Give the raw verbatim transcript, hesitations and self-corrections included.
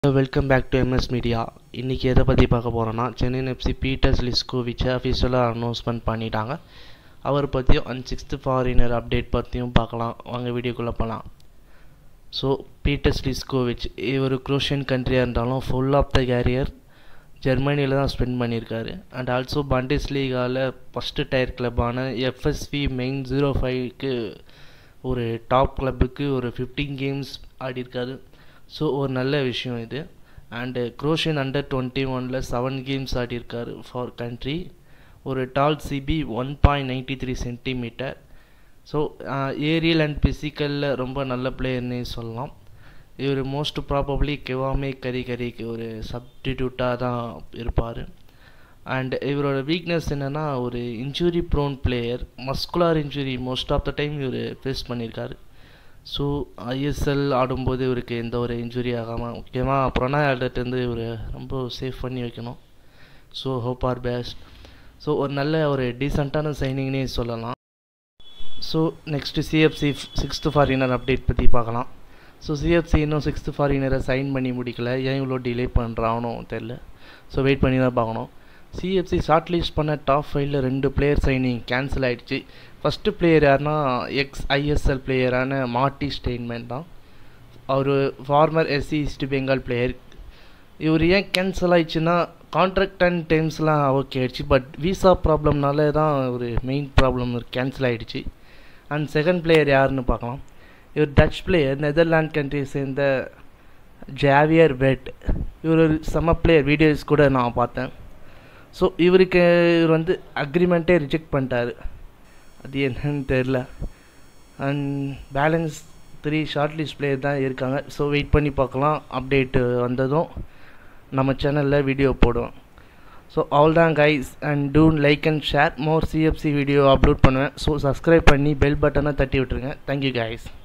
Welcome back to M S Media. இன்னைக்கு எதை பற்றி பார்க்க போகிறோன்னா Chennaiyinfc Petar Sliskovic அஃபிஷியலாக அனௌன்ஸ்மெண்ட் பண்ணிட்டாங்க. அவர் பற்றியும் அண்ட் சிக்ஸ்த்து ஃபாரினர் அப்டேட் பற்றியும் பார்க்கலாம். வாங்க வீடியோக்குள்ளே போகலாம். ஸோ பீட்டர் ஸ்லிஸ்கோவிச் இவர் குரோஷியன் கண்ட்ரியாக இருந்தாலும் ஃபுல் ஆஃப் த கேரியர் ஜெர்மனியில் தான் ஸ்பெண்ட் பண்ணியிருக்காரு. அண்ட் ஆல்சோ பண்டஸ் லீகாவில் ஃபஸ்ட்டு டயர் கிளப்பான எஃப்எஸ்வி மெயின் ஜீரோ ஃபைவ்க்கு ஒரு டாப் கிளப்புக்கு ஒரு ஃபிஃப்டீன் கேம்ஸ் ஆடியிருக்காரு. ஸோ ஒரு நல்ல விஷயம் இது. அண்டு குரோஷியன் அண்டர் டுவெண்ட்டி ஒனில் செவன் கேம்ஸ் ஆடியிருக்காரு ஃபார் கண்ட்ரி. ஒரு டால் சிபி one point ninety three centimetre. So aerial and ஃபிசிக்கலில் ரொம்ப நல்ல பிளேயர்னே சொல்லலாம். இவர் மோஸ்ட் ப்ராபப்ளி கெவாமே கரி கரிக்கு ஒரு சப்ஸ்டிடியூட்டாக தான் இருப்பார். அண்ட் இவரோட வீக்னஸ் என்னென்னா ஒரு injury prone player, muscular injury most of the time இவர் ஃபேஸ் பண்ணியிருக்காரு. ஸோ ஐஎஸ்எல் ஆடும்போது இவருக்கு எந்த ஒரு இன்ஜுரி ஆகாமல் முக்கியமாக ப்ரொனா ஆல்டர்ட்டேருந்து இவர் ரொம்ப சேஃப் பண்ணி வைக்கணும். So hope our best. So ஒரு நல்ல ஒரு டீசெண்டான சைனிங்னே சொல்லலாம். So next CFC sixth foreigner update பற்றி பார்க்கலாம். ஸோ சிஎஃப்சி இன்னும் சிக்ஸ்த்து ஃபாரினரை சைன் பண்ணி முடிக்கல. ஏன் இவ்வளோ டிலே பண்ணுறானோ தெரில. ஸோ வெயிட் பண்ணி தான் பார்க்கணும். சிஎஃப்சி ஷார்ட் லிஸ்ட் பண்ண டாப் ஃபைவ்ல ரெண்டு பிளேயர் சைனிங் கேன்சல் ஆகிடுச்சு. ஃபஸ்ட்டு பிளேயர் யாருன்னா எக்ஸ் ஐஎஸ்எல் பிளேயரான மார்ட்டி ஸ்டெயின்மேன் தான். அவர் former SC East Bengal player. இவர் ஏன் கேன்சல் ஆயிடுச்சுன்னா கான்ட்ராக்ட் அண்ட் டைம்ஸ்லாம் ஓகே ஆகிடுச்சு, பட் விசா ப்ராப்ளம்னால தான் ஒரு மெயின் ப்ராப்ளம் கேன்சல் ஆகிடுச்சு. அண்ட் செகண்ட் பிளேயர் யாருன்னு பார்க்கலாம். இவர் டச் பிளேயர், நெதர்லாண்ட் கண்ட்ரியை சேர்ந்த ஜாவியர் வெட். இவர் ஒரு செம்ம பிளேயர், வீடியோஸ் கூட நான் பார்த்தேன். ஸோ இவருக்கு இவர் வந்து அக்ரிமெண்ட்டே ரிஜெக்ட் பண்ணிட்டாரு. அது என்னன்னு தெரில. And balance three short list player தான் இருக்காங்க. ஸோ வெயிட் பண்ணி பார்க்கலாம். அப்டேட்டு வந்ததும் நம்ம சேனலில் வீடியோ போடுவோம். ஸோ ஆல் தான் guys. And do like and share. More CFC video upload பண்ணுவேன். ஸோ சப்ஸ்கிரைப் பண்ணி பெல் பட்டனை தட்டி விட்டுருங்க. Thank you guys.